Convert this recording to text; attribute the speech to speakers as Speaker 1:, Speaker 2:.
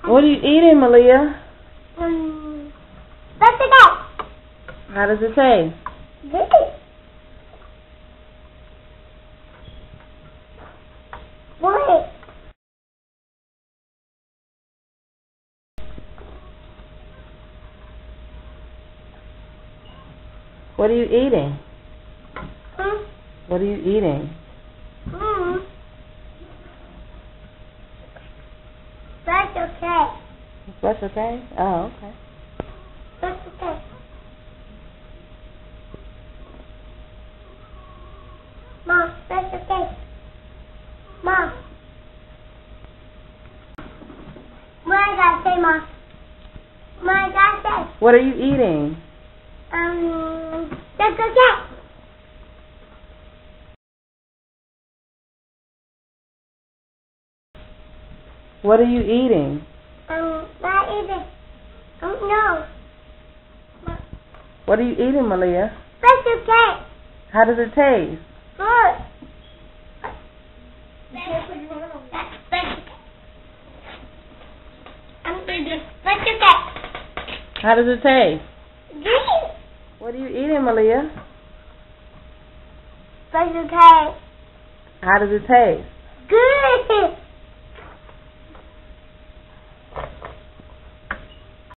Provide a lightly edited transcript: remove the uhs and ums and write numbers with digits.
Speaker 1: What are you eating, Maliyah?
Speaker 2: What's that?
Speaker 1: How does it taste?
Speaker 2: Good. What?
Speaker 1: What are you eating? What are you eating?
Speaker 2: That's okay.
Speaker 1: That's okay? Oh, okay.
Speaker 2: That's okay. Mom, that's okay. Mom. What I gotta say, Mom? What I gotta say?
Speaker 1: What are you eating?
Speaker 2: That's okay.
Speaker 1: What are you eating?
Speaker 2: Not eating. No.
Speaker 1: What are you eating, Maliyah?
Speaker 2: That's okay.
Speaker 1: How does it taste?
Speaker 2: Good. That's okay.
Speaker 1: How does it taste?
Speaker 2: Good.
Speaker 1: What are you eating, Maliyah?
Speaker 2: That's okay.
Speaker 1: How does it taste?
Speaker 2: Good.